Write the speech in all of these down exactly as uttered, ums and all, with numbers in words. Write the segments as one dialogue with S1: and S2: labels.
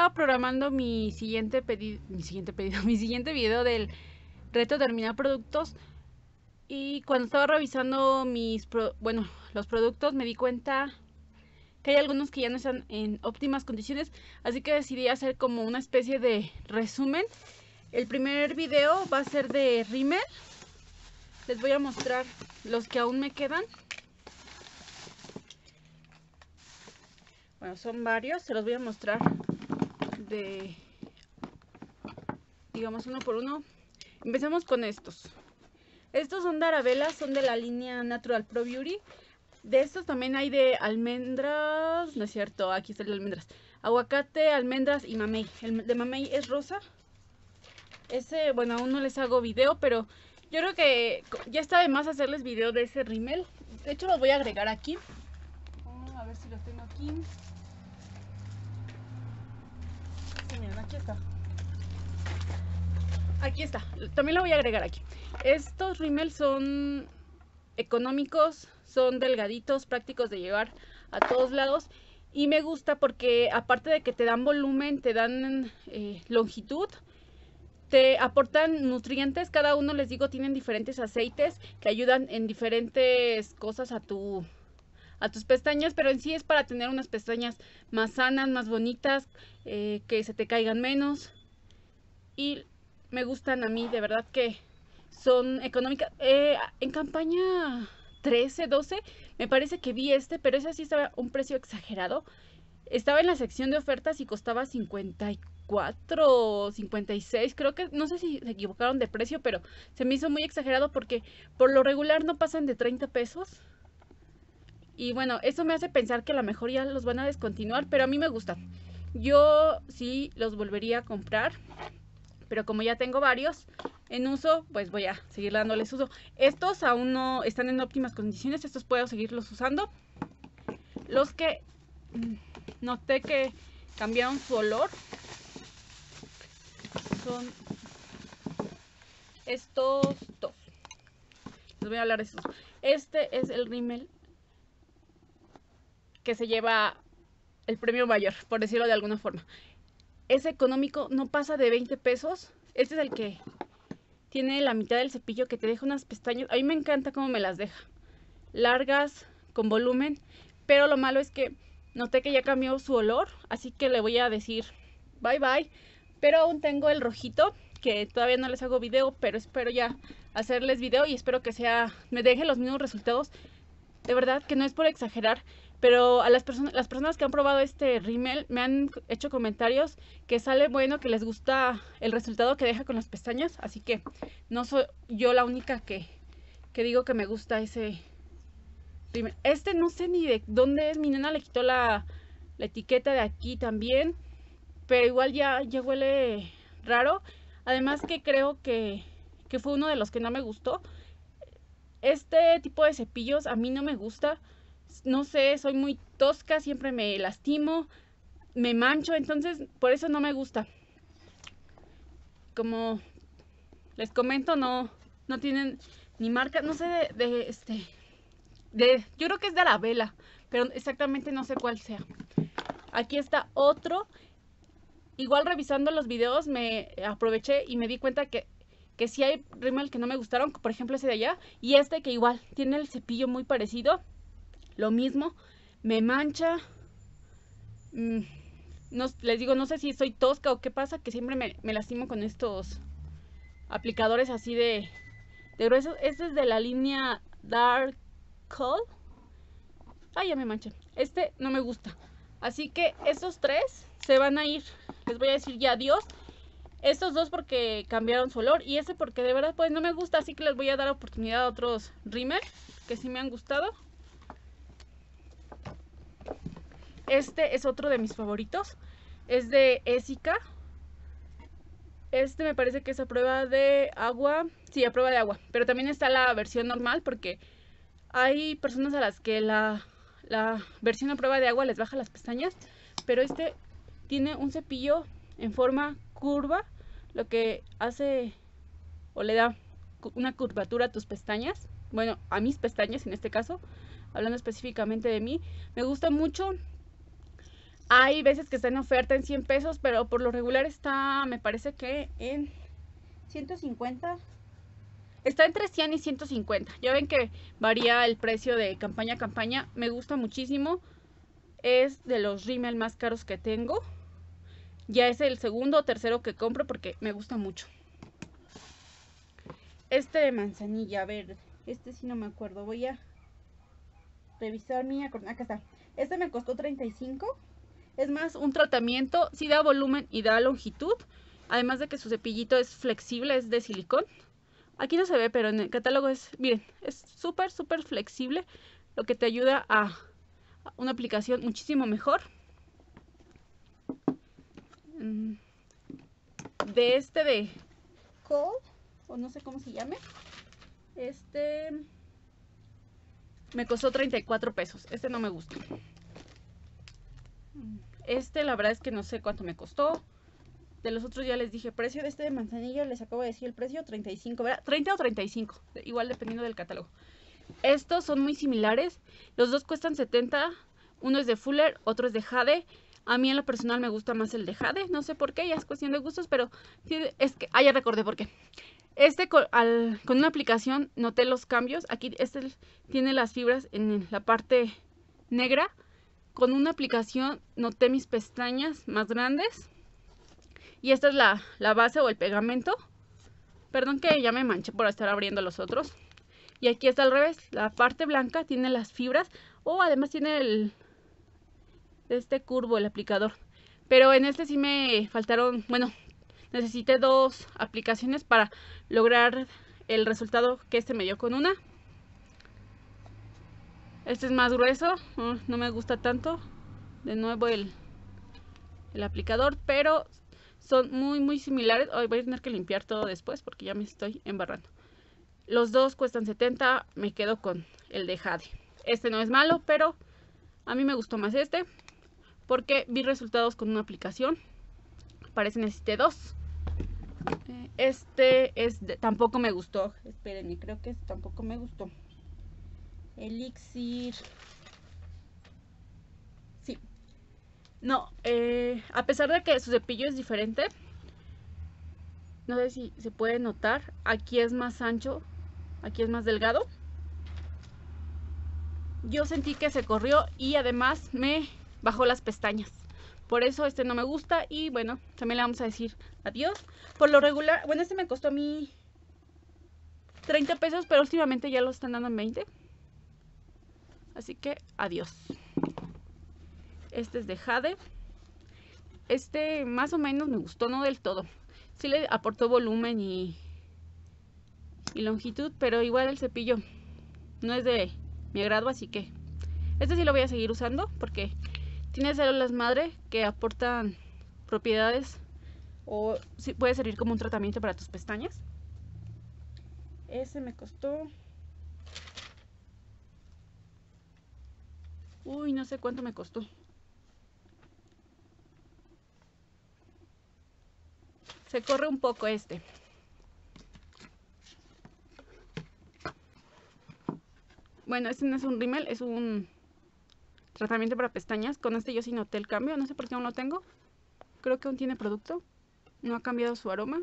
S1: estaba programando mi siguiente pedido, mi siguiente pedido, mi siguiente video del reto de terminar productos. Y cuando estaba revisando mis, pro, bueno, los productos, me di cuenta que hay algunos que ya no están en óptimas condiciones, así que decidí hacer como una especie de resumen. El primer video va a ser de Rimmel. Les voy a mostrar los que aún me quedan. Bueno, son varios, se los voy a mostrar de, digamos, uno por uno. Empezamos con estos. Estos son de Arabella, son de la línea Natural Pro Beauty. De estos también hay de almendras, no es cierto, aquí está el de almendras. Aguacate, almendras y mamey. El de mamey es rosa. Ese, bueno, aún no les hago video, pero yo creo que ya está de más hacerles video de ese Rimmel. De hecho, los voy a agregar aquí. A ver si los tengo aquí. Sí, miren, aquí está. Aquí está. También lo voy a agregar aquí. Estos Rimmel son económicos, son delgaditos, prácticos de llevar a todos lados. Y me gusta porque aparte de que te dan volumen, te dan eh, longitud, te aportan nutrientes. Cada uno, les digo, tienen diferentes aceites que ayudan en diferentes cosas a tu a tus pestañas, pero en sí es para tener unas pestañas más sanas, más bonitas, eh, que se te caigan menos. Y me gustan a mí, de verdad que son económicas. Eh, en campaña trece, doce, me parece que vi este, pero ese sí estaba un precio exagerado. Estaba en la sección de ofertas y costaba cincuenta y cuatro o cincuenta y seis, creo que, no sé si se equivocaron de precio, pero se me hizo muy exagerado porque por lo regular no pasan de treinta pesos. Y bueno, eso me hace pensar que a lo mejor ya los van a descontinuar, pero a mí me gustan. Yo sí los volvería a comprar, pero como ya tengo varios en uso, pues voy a seguir dándoles uso. Estos aún no están en óptimas condiciones, estos puedo seguirlos usando. Los que noté que cambiaron su olor son estos dos. Les voy a hablar de estos. Este es el Rimmel que se lleva el premio mayor, por decirlo de alguna forma. Es económico, no pasa de veinte pesos. Este es el que tiene la mitad del cepillo, que te deja unas pestañas. A mí me encanta cómo me las deja. Largas, con volumen. Pero lo malo es que noté que ya cambió su olor, así que le voy a decir bye bye. Pero aún tengo el rojito, que todavía no les hago video, pero espero ya hacerles video y espero que sea, me deje los mismos resultados. De verdad que no es por exagerar, pero a las personas, las personas que han probado este Rimmel me han hecho comentarios que sale bueno, que les gusta el resultado que deja con las pestañas. Así que no soy yo la única que, que digo que me gusta ese Rimmel. Este no sé ni de dónde es, mi nena le quitó la, la etiqueta de aquí también, pero igual ya, ya huele raro. Además que creo que, que fue uno de los que no me gustó. Este tipo de cepillos a mí no me gusta. No sé, soy muy tosca, siempre me lastimo, me mancho, entonces por eso no me gusta. Como les comento, no, no tienen ni marca, no sé de, de este, de, yo creo que es de Arabella, pero exactamente no sé cuál sea. Aquí está otro. Igual revisando los videos me aproveché y me di cuenta que que sí hay Rimmel que no me gustaron, por ejemplo ese de allá, y este que igual tiene el cepillo muy parecido, lo mismo, me mancha. mm, no, les digo, no sé si soy tosca o qué pasa, que siempre me, me lastimo con estos aplicadores así de, de gruesos. Este es de la línea Dark Cold. Ay, ya me manché. Este no me gusta, así que estos tres se van a ir, les voy a decir ya adiós. Estos dos porque cambiaron su olor y ese porque de verdad pues no me gusta, así que les voy a dar oportunidad a otros Rimmel que sí me han gustado. Este es otro de mis favoritos, es de Essica. Este me parece que es a prueba de agua, sí, a prueba de agua, pero también está la versión normal porque hay personas a las que la, la versión a prueba de agua les baja las pestañas, pero este tiene un cepillo en forma curva, lo que hace o le da una curvatura a tus pestañas, bueno, a mis pestañas en este caso, hablando específicamente de mí. Me gusta mucho. Hay veces que está en oferta en cien pesos, pero por lo regular está, me parece que en ciento cincuenta. Está entre cien y ciento cincuenta. Ya ven que varía el precio de campaña a campaña. Me gusta muchísimo. Es de los rímel más caros que tengo. Ya es el segundo o tercero que compro porque me gusta mucho. Este de manzanilla verde. Este sí no me acuerdo. Voy a revisar mi... Acá está. Este me costó treinta y cinco. Es más un tratamiento. Sí da volumen y da longitud. Además de que su cepillito es flexible. Es de silicón. Aquí no se ve, pero en el catálogo es... Miren, es súper, súper flexible. Lo que te ayuda a una aplicación muchísimo mejor. De este de Kohl, o no sé cómo se llame. Este me costó treinta y cuatro pesos. Este no me gusta. Este la verdad es que no sé cuánto me costó. De los otros ya les dije precio. De este de manzanilla les acabo de decir el precio, treinta y cinco, ¿verdad? treinta o treinta y cinco, igual dependiendo del catálogo. Estos son muy similares. Los dos cuestan setenta. Uno es de Fuller, otro es de Jade. A mí en lo personal me gusta más el de Jade. No sé por qué, ya es cuestión de gustos, pero es que... Ah, ya recordé por qué. Este con, al, con una aplicación noté los cambios. Aquí este tiene las fibras en la parte negra. Con una aplicación noté mis pestañas más grandes. Y esta es la, la base o el pegamento. Perdón que ya me manché por estar abriendo los otros. Y aquí está al revés. La parte blanca tiene las fibras. O oh, además tiene el... este curvo, el aplicador. Pero en este sí me faltaron... Bueno, necesité dos aplicaciones para lograr el resultado que este me dio con una. Este es más grueso. No, no me gusta tanto. De nuevo el, el aplicador. Pero son muy muy similares. Hoy voy a tener que limpiar todo después porque ya me estoy embarrando. Los dos cuestan setenta. Me quedo con el de Jade. Este no es malo, pero a mí me gustó más este. Porque vi resultados con una aplicación. Parece que necesité dos. Este es de, tampoco me gustó. Espérenme, creo que este tampoco me gustó. Elixir. Sí. No, eh, a pesar de que su cepillo es diferente. No sé si se puede notar. Aquí es más ancho. Aquí es más delgado. Yo sentí que se corrió y además me bajó las pestañas. Por eso este no me gusta y bueno, también le vamos a decir adiós. Por lo regular, bueno, este me costó a mí treinta pesos, pero últimamente ya lo están dando en veinte. Así que adiós. Este es de Jade. Este más o menos me gustó, no del todo. Sí le aportó volumen y, y longitud, pero igual el cepillo no es de mi agrado, así que este sí lo voy a seguir usando porque tiene células madre que aportan propiedades o sí, puede servir como un tratamiento para tus pestañas. Ese me costó... Uy, no sé cuánto me costó. Se corre un poco este. Bueno, este no es un rímel, es un tratamiento para pestañas. Con este yo sí noté el cambio, no sé por qué aún lo tengo. Creo que aún tiene producto. No ha cambiado su aroma.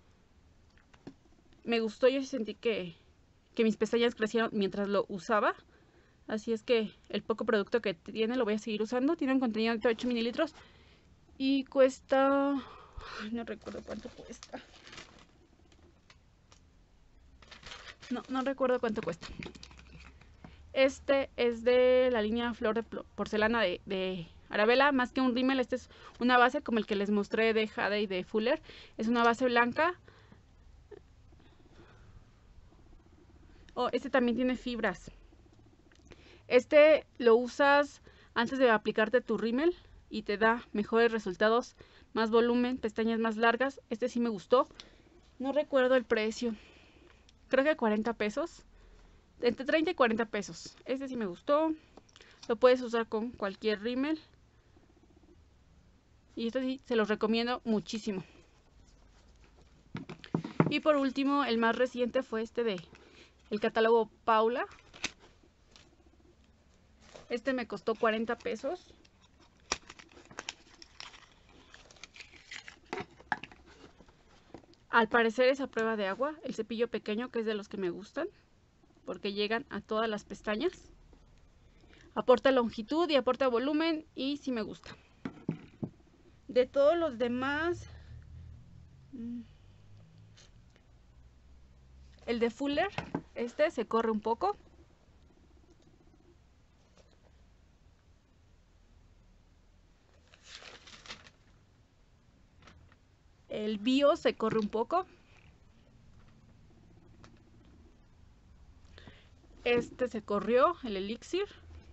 S1: Me gustó, yo sí sentí que, que mis pestañas crecieron mientras lo usaba. Así es que el poco producto que tiene lo voy a seguir usando. Tiene un contenido de ocho mililitros. Y cuesta... Ay, no recuerdo cuánto cuesta. No, no recuerdo cuánto cuesta. Este es de la línea Flor de Porcelana de, de Arabella. Más que un rímel, este es una base como el que les mostré de Jade y de Fuller. Es una base blanca. Oh, este también tiene fibras. Este lo usas antes de aplicarte tu rímel y te da mejores resultados, más volumen, pestañas más largas. Este sí me gustó. No recuerdo el precio. Creo que cuarenta pesos. Entre treinta y cuarenta pesos. Este sí me gustó. Lo puedes usar con cualquier rímel. Y este sí se los recomiendo muchísimo. Y por último, el más reciente fue este de el catálogo Paula. Este me costó cuarenta pesos. Al parecer es a prueba de agua, el cepillo pequeño, que es de los que me gustan, porque llegan a todas las pestañas. Aporta longitud y aporta volumen y sí me gusta. De todos los demás, el de Fuller, este se corre un poco. El Bio se corre un poco. Este se corrió, el Elixir.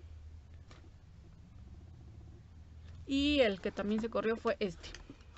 S1: Y el que también se corrió fue este.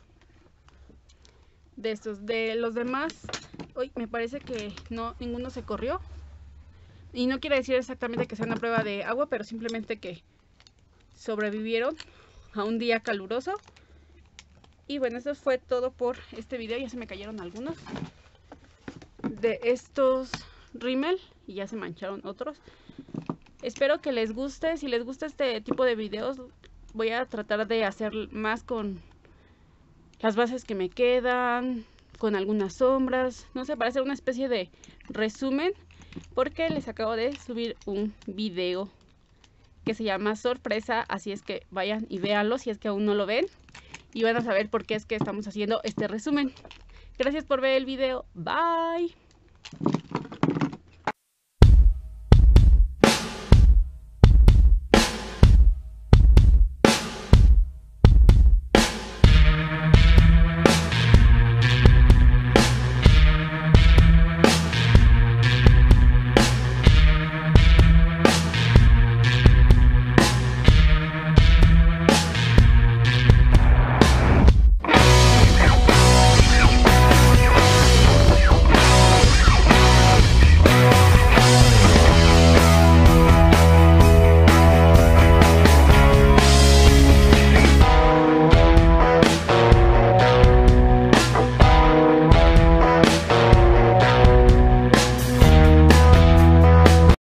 S1: De estos, de los demás, uy, me parece que no, ninguno se corrió. Y no quiere decir exactamente que sea una prueba de agua, pero simplemente que sobrevivieron a un día caluroso. Y bueno, eso fue todo por este video. Ya se me cayeron algunos de estos rímel y ya se mancharon otros. Espero que les guste. Si les gusta este tipo de videos, voy a tratar de hacer más con las bases que me quedan, con algunas sombras, no sé, para hacer una especie de resumen, porque les acabo de subir un video que se llama Sorpresa, así es que vayan y véanlo si es que aún no lo ven y van a saber por qué es que estamos haciendo este resumen. Gracias por ver el video. Bye.